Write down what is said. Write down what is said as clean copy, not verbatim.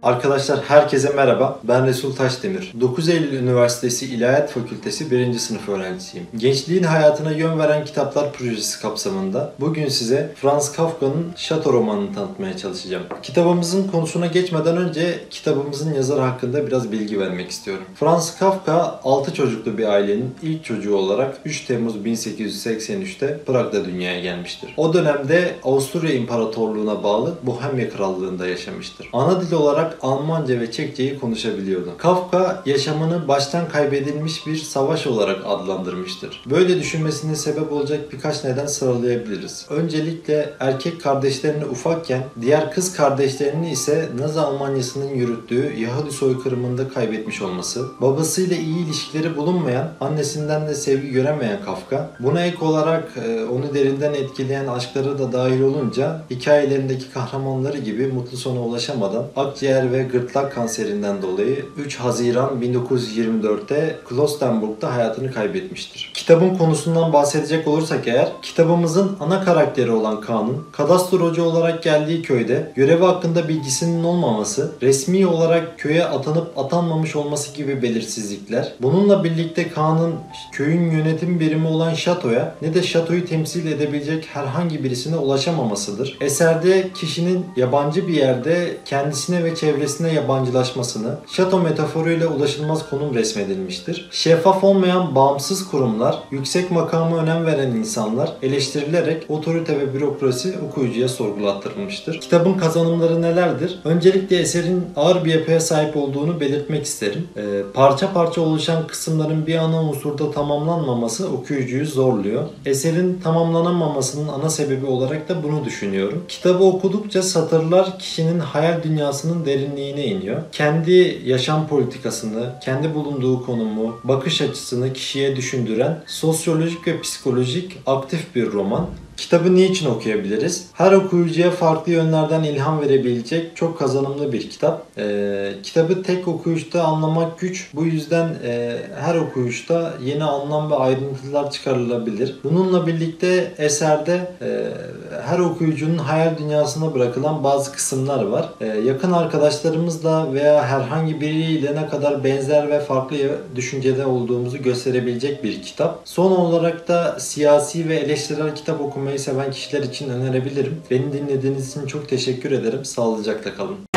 Arkadaşlar herkese merhaba. Ben Resul Taşdemir. 9 Eylül Üniversitesi İlahiyat Fakültesi 1. sınıf öğrencisiyim. Gençliğin hayatına yön veren kitaplar projesi kapsamında bugün size Franz Kafka'nın Şato romanını tanıtmaya çalışacağım. Kitabımızın konusuna geçmeden önce kitabımızın yazarı hakkında biraz bilgi vermek istiyorum. Franz Kafka 6 çocuklu bir ailenin ilk çocuğu olarak 3 Temmuz 1883'te Prag'da dünyaya gelmiştir. O dönemde Avusturya İmparatorluğu'na bağlı Bohemya Krallığı'nda yaşamıştır. Ana dil olarak Almanca ve Çekçeyi konuşabiliyordu. Kafka yaşamını baştan kaybedilmiş bir savaş olarak adlandırmıştır. Böyle düşünmesine sebep olacak birkaç neden sıralayabiliriz. Öncelikle erkek kardeşlerini ufakken diğer kız kardeşlerini ise Nazi Almanyası'nın yürüttüğü Yahudi soykırımında kaybetmiş olması, babasıyla iyi ilişkileri bulunmayan, annesinden de sevgi göremeyen Kafka, buna ek olarak onu derinden etkileyen aşkları da dahil olunca hikayelerindeki kahramanları gibi mutlu sona ulaşamadan akciğer ve gırtlak kanserinden dolayı 3 Haziran 1924'te Klosterburg'da hayatını kaybetmiştir. Kitabın konusundan bahsedecek olursak eğer, kitabımızın ana karakteri olan Kaan'ın kadastrocu olarak geldiği köyde görevi hakkında bilgisinin olmaması, resmi olarak köye atanıp atanmamış olması gibi belirsizlikler, bununla birlikte Kaan'ın köyün yönetim birimi olan şatoya ne de şatoyu temsil edebilecek herhangi birisine ulaşamamasıdır. Eserde kişinin yabancı bir yerde kendisine ve çevresine yabancılaşmasını, şato metaforuyla ulaşılmaz konum resmedilmiştir. Şeffaf olmayan bağımsız kurumlar, yüksek makama önem veren insanlar eleştirilerek otorite ve bürokrasi okuyucuya sorgulattırılmıştır. Kitabın kazanımları nelerdir? Öncelikle eserin ağır bir yapıya sahip olduğunu belirtmek isterim. Parça parça oluşan kısımların bir ana unsurda tamamlanmaması okuyucuyu zorluyor. Eserin tamamlanamamasının ana sebebi olarak da bunu düşünüyorum. Kitabı okudukça satırlar kişinin hayal dünyasının derinliğine iniyor. Kendi yaşam politikasını, kendi bulunduğu konumu, bakış açısını kişiye düşündüren sosyolojik ve psikolojik aktif bir roman. Kitabı niçin okuyabiliriz? Her okuyucuya farklı yönlerden ilham verebilecek çok kazanımlı bir kitap. Kitabı tek okuyuşta anlamak güç. Bu yüzden her okuyuşta yeni anlam ve ayrıntılar çıkarılabilir. Bununla birlikte eserde her okuyucunun hayal dünyasına bırakılan bazı kısımlar var. Yakın arkadaşlarımızla veya herhangi biriyle ne kadar benzer ve farklı düşüncede olduğumuzu gösterebilecek bir kitap. Son olarak da siyasi ve eleştirel kitap okumayı seven kişiler için önerebilirim. Beni dinlediğiniz için çok teşekkür ederim. Sağlıcakla kalın.